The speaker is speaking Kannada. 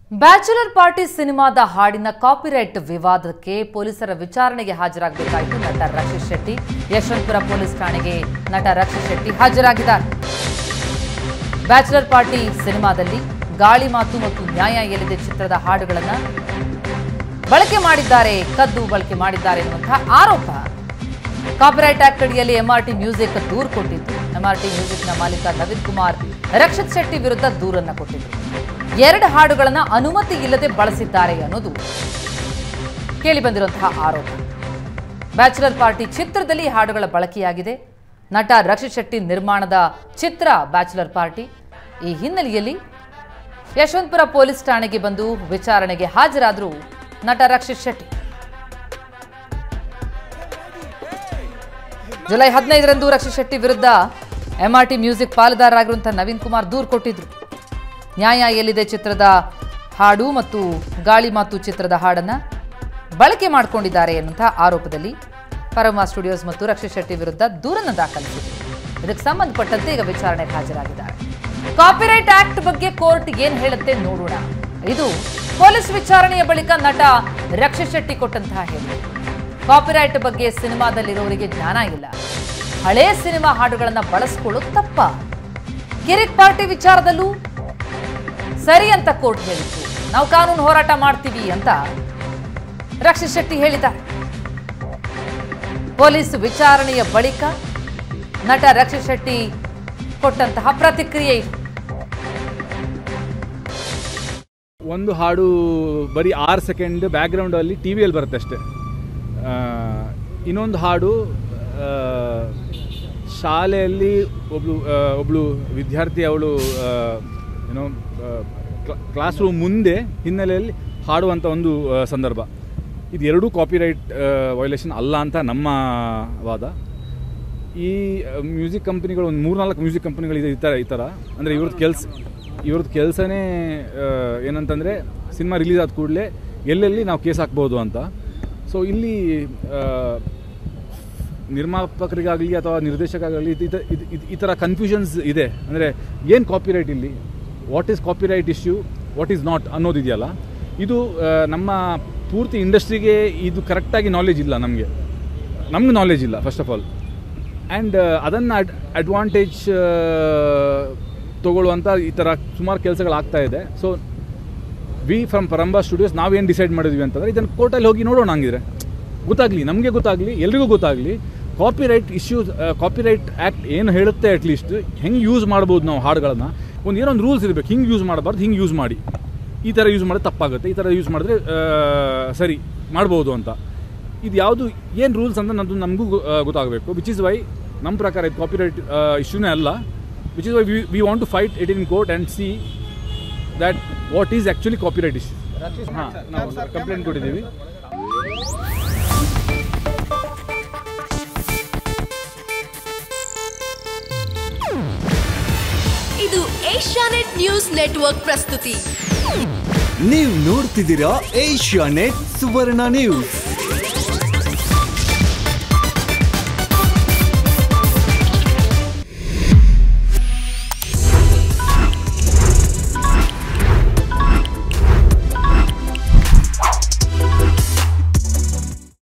ಬ್ಯಾಚುಲರ್ ಪಾರ್ಟಿ ಸಿನಿಮಾದ ಹಾಡಿನ ಕಾಪಿರೈಟ್ ವಿವಾದಕ್ಕೆ ಪೊಲೀಸರ ವಿಚಾರಣೆಗೆ ಹಾಜರಾಗಬೇಕಾಯಿತು ನಟ ರಕ್ಷಿತ್ ಶೆಟ್ಟಿ. ಯಶವಂತಪುರ ಪೊಲೀಸ್ ಠಾಣೆಗೆ ನಟ ರಕ್ಷಿತ್ ಶೆಟ್ಟಿ ಹಾಜರಾಗಿದ್ದಾರೆ. ಬ್ಯಾಚುಲರ್ ಪಾರ್ಟಿ ಸಿನಿಮಾದಲ್ಲಿ ಗಾಳಿ ಮಾತು ಮತ್ತು ನ್ಯಾಯ ಎಲ್ಲಿದೆ ಚಿತ್ರದ ಹಾಡುಗಳನ್ನು ಕದ್ದು ಬಳಕೆ ಮಾಡಿದ್ದಾರೆ ಎನ್ನುವಂತಹ ಆರೋಪ. ಕಾಪಿರೈಟ್ ಆಕ್ಟ್ ಅಡಿಯಲ್ಲಿ ಎಂಆರ್ಟಿ ಮ್ಯೂಸಿಕ್ ದೂರು ಕೊಟ್ಟಿದ್ದು. ಎಂಆರ್ಟಿ ಮ್ಯೂಸಿಕ್ನ ಮಾಲೀಕ ನವೀನ್ ಕುಮಾರ್ ರಕ್ಷಿತ್ ಶೆಟ್ಟಿ ವಿರುದ್ಧ ದೂರನ್ನು ಕೊಟ್ಟಿದ್ರು. 2 ಹಾಡುಗಳನ್ನು ಅನುಮತಿ ಇಲ್ಲದೆ ಬಳಸಿದ್ದಾರೆ ಅನ್ನೋದು ಕೇಳಿಬಂದಿರುವಂತಹ ಆರೋಪ. ಬ್ಯಾಚುಲರ್ ಪಾರ್ಟಿ ಚಿತ್ರದಲ್ಲಿ ಹಾಡುಗಳ ಬಳಕೆಯಾಗಿದೆ. ನಟ ರಕ್ಷಿತ್ ಶೆಟ್ಟಿ ನಿರ್ಮಾಣದ ಚಿತ್ರ ಬ್ಯಾಚುಲರ್ ಪಾರ್ಟಿ. ಈ ಹಿನ್ನೆಲೆಯಲ್ಲಿ ಯಶವಂತಪುರ ಪೊಲೀಸ್ ಠಾಣೆಗೆ ಬಂದು ವಿಚಾರಣೆಗೆ ಹಾಜರಾದರು ನಟ ರಕ್ಷಿತ್ ಶೆಟ್ಟಿ. ಜುಲೈ 15ರಂದು ರಕ್ಷಿತ್ ಶೆಟ್ಟಿ ವಿರುದ್ಧ ಎಂಆರ್ಟಿ ಮ್ಯೂಸಿಕ್ ಪಾಲುದಾರರಾಗಿರುವಂತಹ ನವೀನ್ ಕುಮಾರ್ ದೂರು ಕೊಟ್ಟಿದ್ರು. ನ್ಯಾಯ ಎಲ್ಲಿದೆ ಚಿತ್ರದ ಹಾಡು ಮತ್ತು ಗಾಳಿ ಮಾತು ಚಿತ್ರದ ಹಾಡನ್ನು ಬಳಕೆ ಮಾಡಿಕೊಂಡಿದ್ದಾರೆ ಎನ್ನುವಂತಹ ಆರೋಪದಲ್ಲಿ ಪರಮ ಸ್ಟುಡಿಯೋಸ್ ಮತ್ತು ರಕ್ಷಿತ್ ಶೆಟ್ಟಿ ವಿರುದ್ಧ ದೂರನ್ನು ದಾಖಲಿಸಿದರು. ಇದಕ್ಕೆ ಸಂಬಂಧಪಟ್ಟಂತೆ ಈಗ ವಿಚಾರಣೆಗೆ ಹಾಜರಾಗಿದ್ದಾರೆ. ಕಾಪಿರೈಟ್ ಆಕ್ಟ್ ಬಗ್ಗೆ ಕೋರ್ಟ್ ಏನ್ ಹೇಳುತ್ತೆ ನೋಡೋಣ. ಇದು ಪೊಲೀಸ್ ವಿಚಾರಣೆಯ ಬಳಿಕ ನಟ ರಕ್ಷಿತ್ ಶೆಟ್ಟಿ ಕೊಟ್ಟಂತಹ ಹೇಳಿಕೆ. ಕಾಪಿರೈಟ್ ಬಗ್ಗೆ ಸಿನಿಮಾದಲ್ಲಿರೋರಿಗೆ ಜ್ಞಾನ ಇಲ್ಲ, ಹಳೇ ಸಿನಿಮಾ ಹಾಡುಗಳನ್ನು ಬಳಸಿಕೊಳ್ಳೋದು ತಪ್ಪ, ಕಿರಿಕ್ ಪಾರ್ಟಿ ವಿಚಾರದಲ್ಲೂ ಸರಿ ಅಂತ ಕೋರ್ಟ್ ಹೇಳಿತ್ತು, ನಾವು ಕಾನೂನು ಹೋರಾಟ ಮಾಡ್ತೀವಿ ಅಂತ ರಕ್ಷಿತ್ ಶೆಟ್ಟಿ ಹೇಳಿದ್ದಾರೆ. ಪೊಲೀಸ್ ವಿಚಾರಣೆಯ ಬಳಿಕ ನಟ ರಕ್ಷಿತ್ ಶೆಟ್ಟಿ ಕೊಟ್ಟಂತಹ ಪ್ರತಿಕ್ರಿಯೆ ಇದು. ಒಂದು ಹಾಡು ಬರೀ 6 ಸೆಕೆಂಡ್ ಬ್ಯಾಕ್ಗ್ರೌಂಡ್ ಅಲ್ಲಿ ಟಿವಿಯಲ್ಲಿ ಬರುತ್ತೆ ಅಷ್ಟೇ. ಇನ್ನೊಂದು ಹಾಡು ಶಾಲೆಯಲ್ಲಿ ಒಬ್ಳು ವಿದ್ಯಾರ್ಥಿ ಅವಳು ಏನೋ ಕ್ಲಾಸ್ ರೂಮ್ ಮುಂದೆ ಹಿನ್ನೆಲೆಯಲ್ಲಿ ಹಾಡುವಂಥ ಒಂದು ಸಂದರ್ಭ. ಇದು ಎರಡೂ ಕಾಪಿರೈಟ್ ವೈಲೇಷನ್ ಅಲ್ಲ ಅಂತ ನಮ್ಮ ವಾದ. ಈ ಮ್ಯೂಸಿಕ್ ಕಂಪ್ನಿಗಳು ಒಂದು 3-4 ಮ್ಯೂಸಿಕ್ ಕಂಪ್ನಿಗಳಿದೆ ಈ ಥರ. ಅಂದರೆ ಇವ್ರದ್ದು ಕೆಲಸನೇ ಏನಂತಂದರೆ ಸಿನಿಮಾ ರಿಲೀಸ್ ಆದ ಕೂಡಲೇ ಎಲ್ಲೆಲ್ಲಿ ನಾವು ಕೇಸ್ ಹಾಕ್ಬೋದು ಅಂತ. ಸೊ ಇಲ್ಲಿ ನಿರ್ಮಾಪಕರಿಗಾಗಲಿ ಅಥವಾ ನಿರ್ದೇಶಕರಾಗಲಿ ಈ ಥರ ಕನ್ಫ್ಯೂಷನ್ಸ್ ಇದೆ. ಅಂದರೆ ಏನು ಕಾಪಿರೈಟ್ ಇಲ್ಲಿ, what is copyright issue, what is not ಅನ್ನೋದಿದೆಯಲ್ಲ, ಇದು ನಮ್ಮ ಪೂರ್ತಿ ಇಂಡಸ್ಟ್ರಿಗೆ ಇದು ಕರೆಕ್ಟಾಗಿ ನಾಲೆಜ್ ಇಲ್ಲ. ನಮಗೆ ನಾಲೆಜ್ ಇಲ್ಲ ಫಸ್ಟ್ ಆಫ್ ಆಲ್. ಆ್ಯಂಡ್ ಅದನ್ನು ಅಡ್ವಾಂಟೇಜ್ ತೊಗೊಳ್ಳುವಂಥ ಈ ಥರ ಸುಮಾರು ಕೆಲಸಗಳಾಗ್ತಾ ಇದೆ. So we from Paramvah studios ನಾವೇನು ಡಿಸೈಡ್ ಮಾಡಿದ್ವಿ ಅಂತಂದರೆ ಇದನ್ನು ಕೋರ್ಟಲ್ಲಿ ಹೋಗಿ ನೋಡೋಣ. ಹಂಗಿದ್ರೆ ಗೊತ್ತಾಗಲಿ, ನಮಗೆ ಗೊತ್ತಾಗಲಿ, ಎಲ್ರಿಗೂ ಗೊತ್ತಾಗಲಿ ಕಾಪಿರೈಟ್ ಇಶ್ಯೂಸ್, ಕಾಪಿರೈಟ್ ಆ್ಯಕ್ಟ್ ಏನು ಹೇಳುತ್ತೆ, ಅಟ್ಲೀಸ್ಟ್ ಹೆಂಗೆ ಯೂಸ್ ಮಾಡ್ಬೋದು ನಾವು ಹಾಡುಗಳನ್ನು. ಏನೊಂದು ರೂಲ್ಸ್ ಇರಬೇಕು, ಹಿಂಗೆ ಯೂಸ್ ಮಾಡಬಾರ್ದು, ಹಿಂಗೆ ಯೂಸ್ ಮಾಡಿ, ಈ ಥರ ಯೂಸ್ ಮಾಡಿದ್ರೆ ತಪ್ಪಾಗುತ್ತೆ, ಈ ಥರ ಯೂಸ್ ಮಾಡಿದ್ರೆ ಸರಿ ಮಾಡ್ಬೋದು ಅಂತ. ಇದು ಯಾವುದು ಏನು ರೂಲ್ಸ್ ಅಂತ ನಮಗೂ ಗೊತ್ತಾಗಬೇಕು. ವಿಚ್ ಇಸ್ ವೈ ನಮ್ಮ ಪ್ರಕಾರ ಇದು ಕಾಪಿರೈಟ್ ಇಶ್ಯೂನೇ ಅಲ್ಲ. Which is why we want to fight it in court and see that what is actually copyright issue. ಹಾಂ, ನಾವು ಕಂಪ್ಲೇಂಟ್ ಕೊಟ್ಟಿದ್ದೀವಿ. ಇದು ಏಷ್ಯಾನೆಟ್ ನ್ಯೂಸ್ ನೆಟ್ವರ್ಕ್ ಪ್ರಸ್ತುತಿ. ನೀವು ನೋಡ್ತಿದ್ದೀರಾ ಏಷ್ಯಾನೆಟ್ ಸುವರ್ಣ ನ್ಯೂಸ್.